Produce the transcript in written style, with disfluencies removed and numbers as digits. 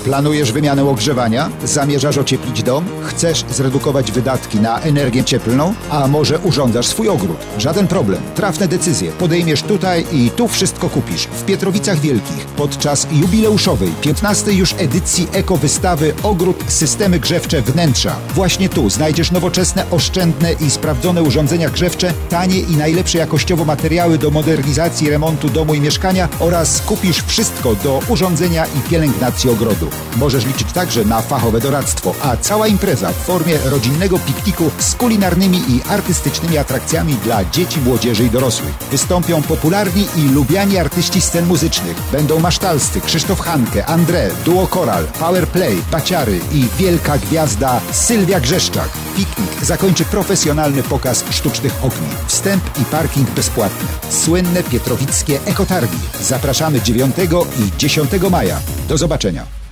Planujesz wymianę ogrzewania? Zamierzasz ocieplić dom? Chcesz zredukować wydatki na energię cieplną? A może urządzasz swój ogród? Żaden problem. Trafne decyzje podejmiesz tutaj i tu wszystko kupisz. W Pietrowicach Wielkich podczas jubileuszowej 15. już edycji ekowystawy Ogród Systemy Grzewcze Wnętrza. Właśnie tu znajdziesz nowoczesne, oszczędne i sprawdzone urządzenia grzewcze, tanie i najlepsze jakościowo materiały do modernizacji, remontu domu i mieszkania oraz kupisz wszystko do urządzenia i pielęgnacji ogrodu. Możesz liczyć także na fachowe doradztwo, a cała impreza w formie rodzinnego pikniku z kulinarnymi i artystycznymi atrakcjami dla dzieci, młodzieży i dorosłych. Wystąpią popularni i lubiani artyści scen muzycznych. Będą masztalscy Krzysztof Hanke, André, Duo Koral, Powerplay, Baciary i wielka gwiazda Sylwia Grzeszczak. Piknik zakończy profesjonalny pokaz sztucznych ogni. Wstęp i parking bezpłatny. Słynne pietrowickie ekotargi. Zapraszamy 9 i 10 maja. Do zobaczenia.